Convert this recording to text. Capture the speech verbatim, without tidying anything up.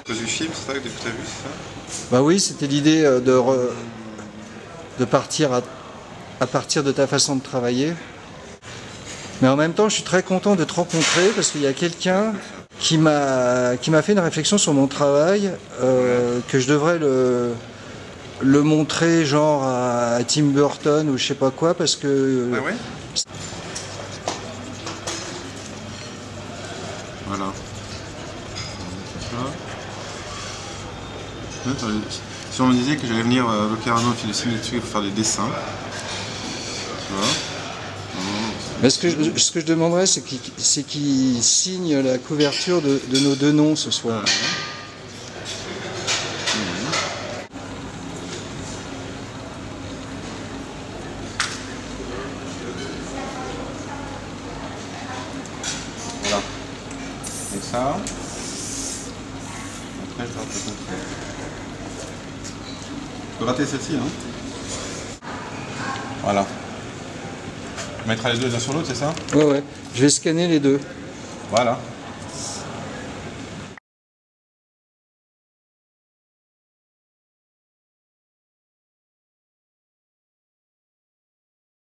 cause du film, c'est ça que tu as vu, c'est ça? Bah oui, c'était l'idée de, re... de partir à... à partir de ta façon de travailler. Mais en même temps, je suis très content de te rencontrer parce qu'il y a quelqu'un qui m'a qui m'a fait une réflexion sur mon travail, euh, que je devrais le, le montrer genre à, à Tim Burton ou je sais pas quoi parce que... Ah ouais? Voilà. Si on me disait que j'allais venir à Locarno et dessiner dessus pour faire des dessins, tu vois. Mais ce, que je, ce que je demanderais, c'est qu'il c'est qu'il signe la couverture de, de nos deux noms ce soir. Ah, voilà. Et ça, après je rate le contraire. Je peux rater celle-ci, hein. Voilà. On mettra les deux l'un sur l'autre, c'est ça? Ouais, ouais. Je vais scanner les deux. Voilà.